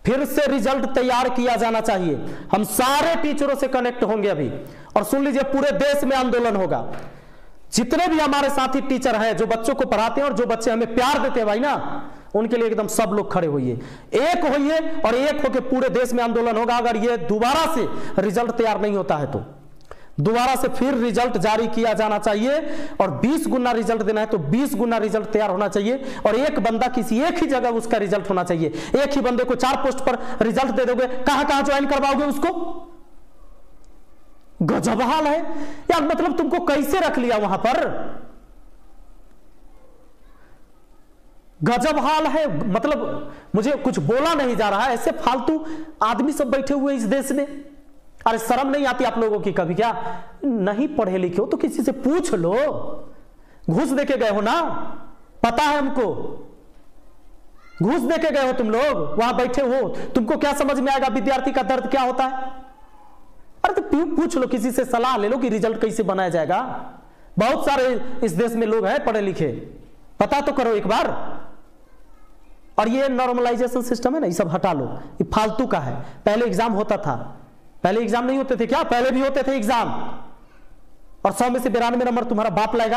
फिर से रिजल्ट तैयार किया जाना चाहिए। हम सारे टीचरों से कनेक्ट होंगे अभी, और सुन लीजिए पूरे देश में आंदोलन होगा। जितने भी हमारे साथी टीचर हैं जो बच्चों को पढ़ाते हैं और जो बच्चे हमें प्यार देते हैं भाई ना, उनके लिए एकदम सब लोग खड़े होइए, एक होइए और एक होके पूरे देश में आंदोलन होगा। अगर ये दोबारा से रिजल्ट तैयार नहीं होता है तो दोबारा से फिर रिजल्ट जारी किया जाना चाहिए, और 20 गुना रिजल्ट देना है तो 20 गुना रिजल्ट तैयार होना चाहिए। और एक बंदा किसी एक ही जगह उसका रिजल्ट होना चाहिए। एक ही बंदे को 4 पोस्ट पर रिजल्ट दे दोगे, कहां कहां ज्वाइन करवाओगे उसको? गजब हाल है यार, मतलब तुमको कैसे रख लिया वहां पर, गजब हाल है। मतलब मुझे कुछ बोला नहीं जा रहा है, ऐसे फालतू आदमी सब बैठे हुए इस देश में। अरे शर्म नहीं आती आप लोगों की कभी? क्या नहीं पढ़े लिखे हो तो किसी से पूछ लो, घूस देके गए हो ना, पता है हमको, घूस देके गए हो तुम लोग, वहां बैठे हो, तुमको क्या समझ में आएगा विद्यार्थी का दर्द क्या होता है? अरे तो पूछ लो, किसी से सलाह ले लो कि रिजल्ट कैसे बनाया जाएगा। बहुत सारे इस देश में लोग हैं पढ़े लिखे, पता तो करो एक बार। और ये नॉर्मलाइजेशन सिस्टम है ना, ये सब हटा लो, ये फालतू का है। पहले एग्जाम होता था, पहले एग्जाम नहीं होते थे क्या? पहले भी होते थे एग्जाम, और 100 में से 92 नंबर तुम्हारा बाप लाएगा।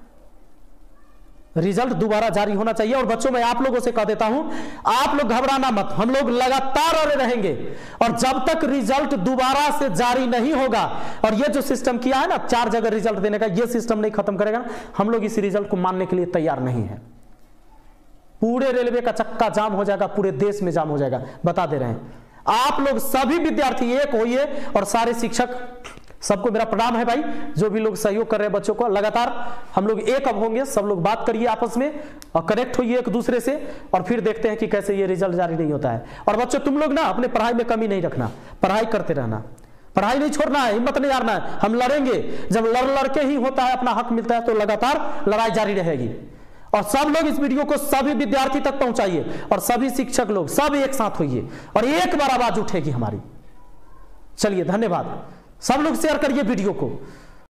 रिजल्ट दोबारा जारी होना चाहिए। और बच्चों मैं आप लोगों से कह देता हूं, आप लोग घबराना मत, हम लोग लगातार अड़े रहेंगे, और जब तक रिजल्ट दोबारा से जारी नहीं होगा, और ये जो सिस्टम किया है ना 4 जगह रिजल्ट देने का, ये सिस्टम नहीं खत्म करेगा, हम लोग इस रिजल्ट को मानने के लिए तैयार नहीं है। पूरे रेलवे का चक्का जाम हो जाएगा, पूरे देश में जाम हो जाएगा, बता दे रहे हैं। आप लोग सभी विद्यार्थी एक होइए, और सारे शिक्षक सबको मेरा प्रणाम है भाई, जो भी लोग सहयोग कर रहे हैं बच्चों को। लगातार हम लोग एक अब होंगे, सब लोग बात करिए आपस में और कनेक्ट होइए एक दूसरे से, और फिर देखते हैं कि कैसे ये रिजल्ट जारी नहीं होता है। और बच्चों तुम लोग ना अपने पढ़ाई में कमी नहीं रखना, पढ़ाई करते रहना, पढ़ाई नहीं छोड़ना है, हिम्मत नहीं हारना है। हम लड़ेंगे, जब लड़ के ही होता है, अपना हक मिलता है, तो लगातार लड़ाई जारी रहेगी। और सब लोग इस वीडियो को सभी विद्यार्थी तक पहुंचाइए, और सभी शिक्षक लोग सब एक साथ होइए, और एक बार आवाज उठेगी हमारी। चलिए धन्यवाद, सब लोग शेयर करिए वीडियो को।